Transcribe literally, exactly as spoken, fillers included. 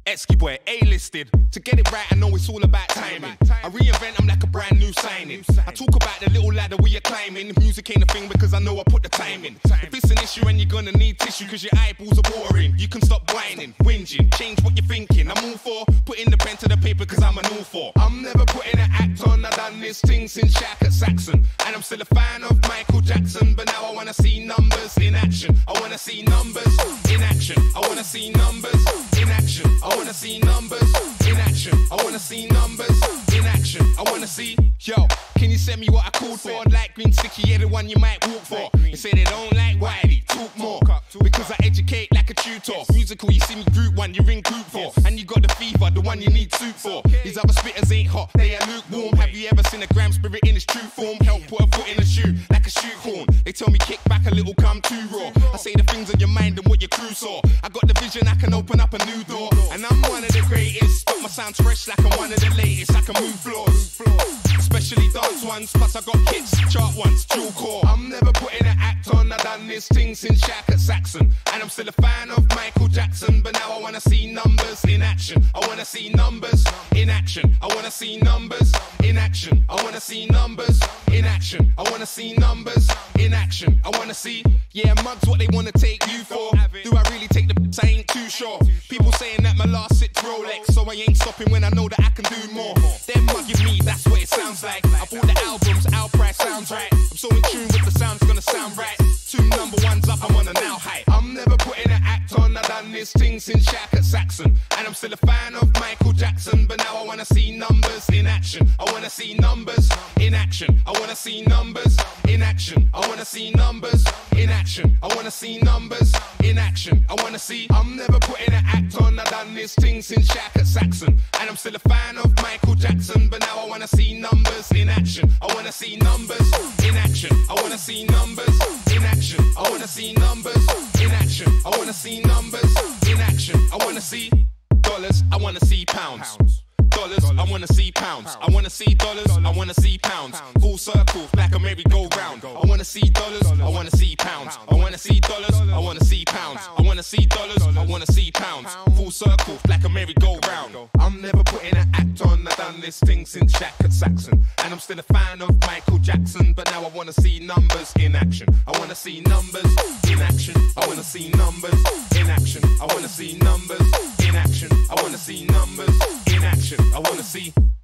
Esky boy, A-listed. To get it right, I know it's all about timing. I reinvent them like a brand new signing. I talk about the little ladder we are climbing. Music ain't a thing because I know I put the time in. If it's an issue and you're gonna need tissue cause your eyeballs are watering, you can stop whining, whinging, change what you're thinking. I'm all for putting the pen to the paper cause I'm an all for. I'm never putting an act on, I done this thing since Shaq at Saxon. And I'm still a fan of Michael Jackson, but now I wanna see numbers in action. I wanna see numbers in action. I wanna see numbers in action. I wanna see numbers in action. I wanna see numbers in action. I wanna see, yo, can you send me what I called for? Like green sticky, yeah, the one you might walk for. They say they don't like Wiley, talk more. Because I educate like a tutor. Musical, you see me group one, you're in group four. And you got the fever, the one you need soup for. These other spitters ain't hot, they are lukewarm. Have you ever seen a gram spirit in its true form? Help put a foot in the shoe, like a shoe horn. They tell me kick back a little, come too raw. I say the things on your mind and what your crew saw. I got the vision, I can open up a new door. And I'm one of the greatest, but my sound's fresh like I'm one of the latest. I can move floors, especially dance ones. Plus I got kicks, chart ones, dual core. I'm never putting an act on, I done this thing since Shaq at Saxon. And I'm still a fan of Michael Jackson, but now I wanna see numbers in action. I wanna see numbers in action. I wanna see numbers in action. I wanna see numbers in action. I wanna see numbers in action. I wanna see, yeah, mugs what they wanna take you for. Do I really take the piss? I ain't too sure. People saying that my last sit's Rolex, so I ain't stopping when I know that I can do more. They're mugging me, that's what it sounds like. I bought the albums, our price sounds right. I'm so in tune with the sound, it's gonna sound right. Two number ones up, I'm on a now high. I'm never putting an act on, I done this thing since Shaq at Saxon. And I'm still a fan of Michael Jackson, but now I wanna see numbers in action. I wanna see numbers in action. I wanna see numbers in action. I wanna see numbers in action. I wanna see numbers in action. I wanna see, I'm never putting an act on, I done this thing since Shaq at Saxon. And I'm still a fan of Michael Jackson, but now I wanna see numbers in action. I wanna see numbers in action. I wanna see numbers in action. I wanna see numbers in action. I wanna see numbers in action. I wanna see dollars, I wanna see pounds. Dollars, I wanna see pounds. I wanna see dollars, I wanna see pounds. Full circle, like a merry-go-round. I wanna see dollars, I wanna see pounds. I wanna see dollars, I wanna see pounds. I wanna see dollars, I wanna see pounds. Full circle, like a merry-go-round. I'm never putting an act on, I done this thing since Shaq at Saxon. And I'm still a fan of Michael Jackson, but now I wanna see numbers in action. I wanna see numbers in action. I wanna see numbers in action. I wanna see numbers in action. I wanna see numbers in action. I wanna see